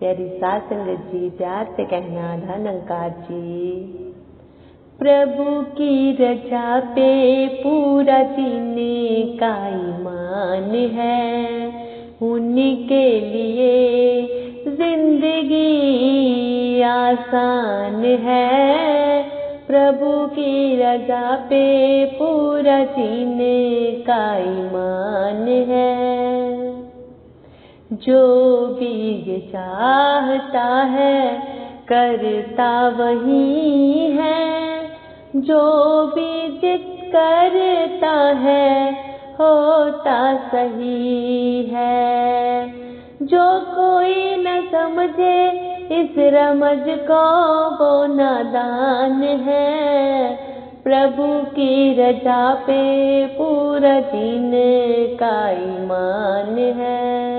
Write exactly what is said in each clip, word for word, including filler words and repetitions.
प्यारी सात संगत जी, प्यार से कहना धनंकार जी। प्रभु की रजा पे पूरा जीने का ईमान है, उन्हीं के लिए जिंदगी आसान है। प्रभु की रजा पे पूरा जीने का ईमान है। जो भी ये चाहता है करता वही है, जो भी जिद करता है होता सही है। जो कोई न समझे इस रमज को वो नादान है। प्रभु की रजा पे पूरा जीने का ईमान है।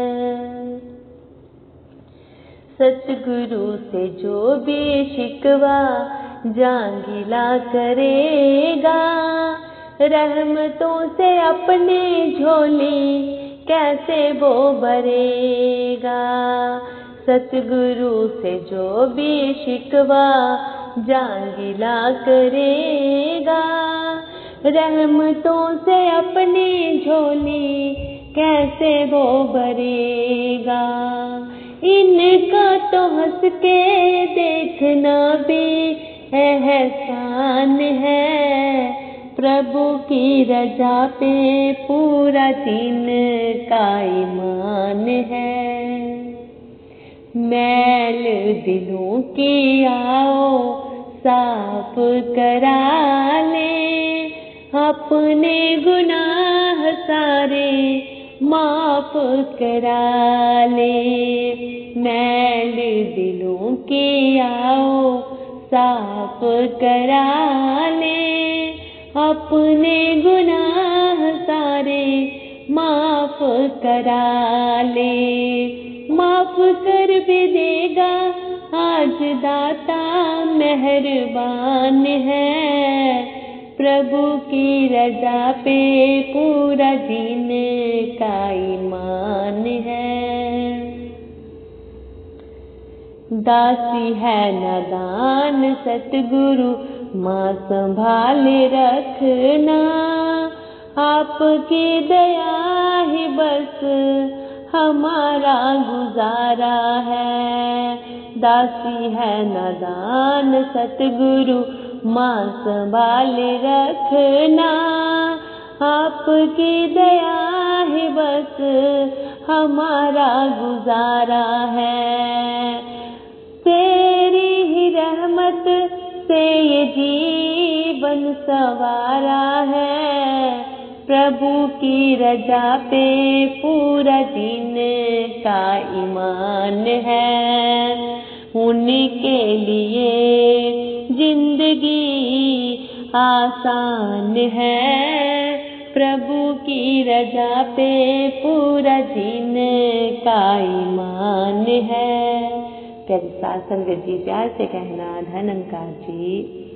सतगुरु से जो भी शिकवा जांगिला करेगा, रहमतों से अपनी झोली कैसे वो भरेगा। सतगुरु से जो भी शिकवा जांगिला करेगा, रहमतों से अपनी झोली कैसे वो भरेगा। इनका तो हंस के देखना भी एहसान है। प्रभु की रजा पे पूरा दिन का ईमान है। मैल दिलों की आओ साफ करा ले, अपने गुनाह सारे माफ करा ले। मैल दिलों की आओ साफ करा ले, अपने गुनाह सारे माफ करा ले। माफ कर भी देगा आज दाता मेहरबान है। प्रभु की रजा पे पूरा जीने का ईमान है। दासी है नादान सतगुरु माँ संभाल रखना, आपकी दया ही बस हमारा गुजारा है। दासी है नादान सतगुरु माँ संभाल रखना, आपकी दया ही बस हमारा गुजारा है। तेरी ही रहमत से ये जीवन सवारा है। प्रभु की रजा पे पूरा दिन का ईमान है, उन्हीं के लिए जिंदगी आसान है। प्रभु की रजा पे पूरा दिन का ईमान है। प्यारी सात संगत जी, प्यार से कहना धनंकार जी।